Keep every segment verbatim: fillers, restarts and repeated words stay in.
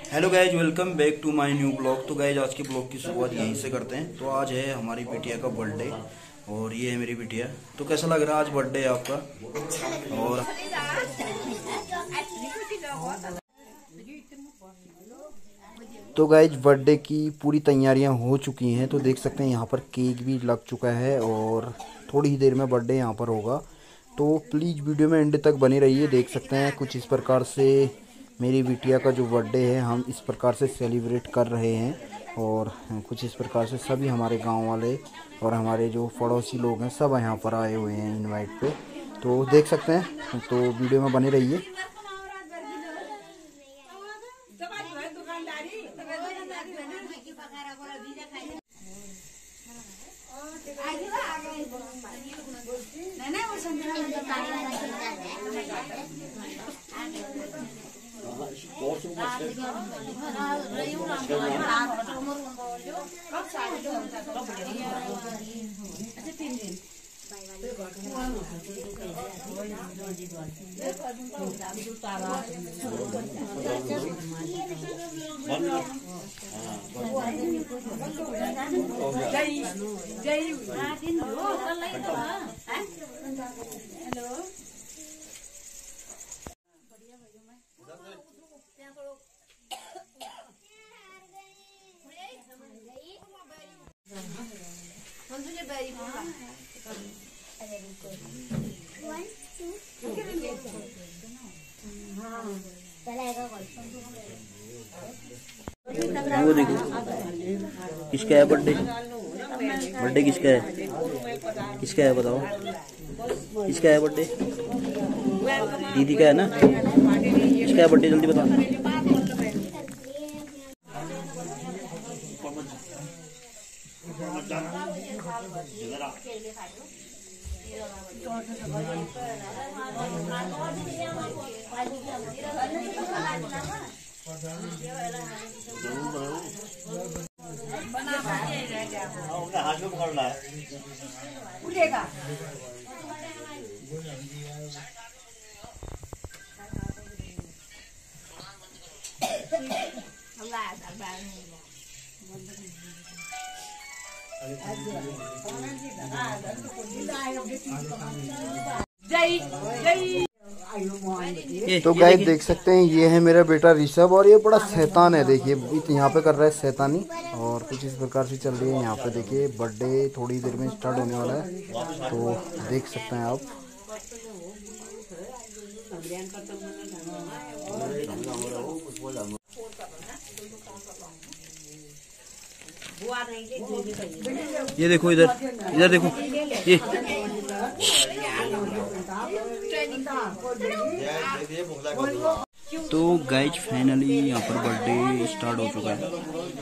Hello guys, welcome back to my new blog. तो guys आज के ब्लॉग की शुरुआत यहीं से करते हैं। तो आज है हमारी बिटिया का बर्थडे और ये है मेरी बिटिया। तो कैसा लग रहा है आज बर्थडे है आपका? और तो गाइज बर्थडे की पूरी तैयारियां हो चुकी हैं। तो देख सकते हैं यहाँ पर केक भी लग चुका है और थोड़ी ही देर में बर्थडे यहाँ पर होगा। तो प्लीज़ वीडियो में एंड तक बने रहिए। देख सकते हैं कुछ इस प्रकार से मेरी बिटिया का जो बर्थडे है हम इस प्रकार से सेलिब्रेट कर रहे हैं और कुछ इस प्रकार से सभी हमारे गांव वाले और हमारे जो पड़ोसी लोग हैं सब यहाँ पर आए हुए हैं इनवाइट पे। तो देख सकते हैं, तो वीडियो में बने रहिए। वो देखो किसका है बर्थडे? बर्थडे किसका है? किसका है बताओ, किसका है बर्थडे? दीदी का है ना? किसका है बर्थडे जल्दी बताओ। तो गाइस देख सकते हैं ये है मेरा बेटा ऋषभ और ये बड़ा शैतान है। देखिए यहाँ पे कर रहा है शैतानी और कुछ इस प्रकार से चल रही है यहाँ पे। देखिए बर्थडे थोड़ी देर में स्टार्ट होने वाला है, तो देख सकते हैं आप। ये देखो इधर इधर देखो ये तो गाइज फाइनली यहाँ पर बर्थडे स्टार्ट हो चुका है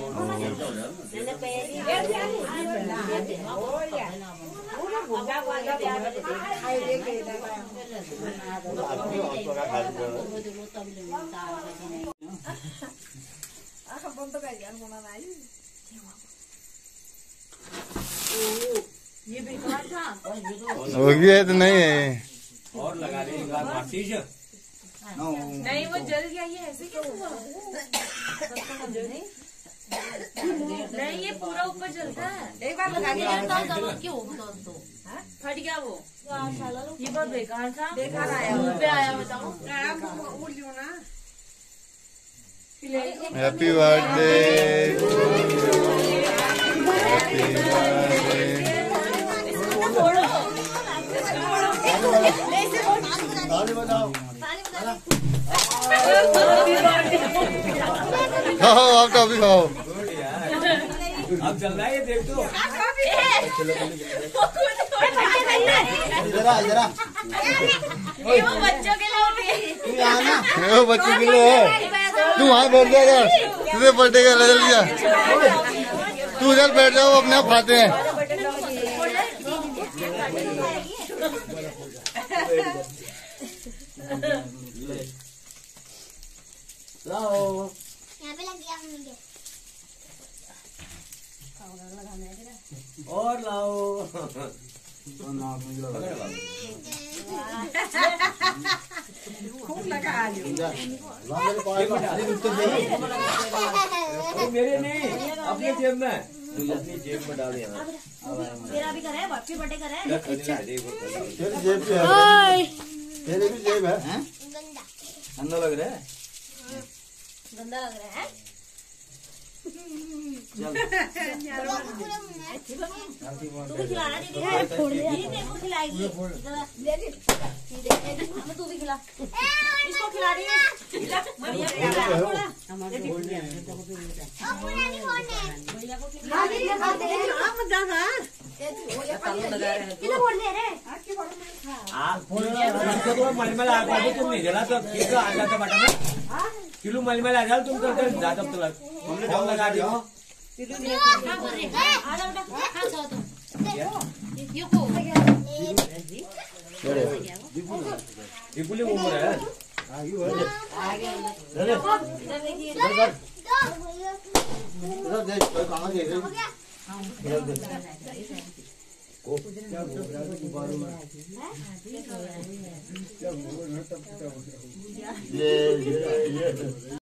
ये बेकार था। हो गया तो नहीं है और लगा लीजिए। नहीं वो जल गया, ये ऐसे क्यों हुआ? नहीं ये पूरा ऊपर जलता है। एक बार लगा के क्यों फट गया वो? ये बहुत बेकार था। बेकार आया, मुँह पे आया। बताओ हैप्पी बर्थडे हैप्पी बर्थडे। खाओ आप तो अभी खाओ। अब चल रहा है ये देख तो। जरा जरा ये वो बच्चों के लिए वो बच्चों के लिए है। तू वहाँ बैठ जा, तुझे बर्थडे का लगा लिया। तू उधर बैठ जाओ, अपने आप खाते हैं। यहाँ पे लग गया मुझे। और लाओ। मेरे नहीं, अपने जेब में, अपनी जेब में डाले। मेरा भी करे, बापी बर्थडे करे। तेरी जेब पे है, तेरी भी जेब है। गंदा लग रहा है, गंदा लग रहा है। तू भी खिलाना दीदी है, दीदी तेरे को खिलाएगी। तू भी खिला, इसको खिला रही है। मलमल आ गया तुम नहीं जला तो किलो आ जाता बटा में किलो मलमल आ जाओ तुम तो ज्यादा तो लग लगा दियो। दीपुली उम्र है इधर देख, कोई कहाँ देख रही? ये ये ये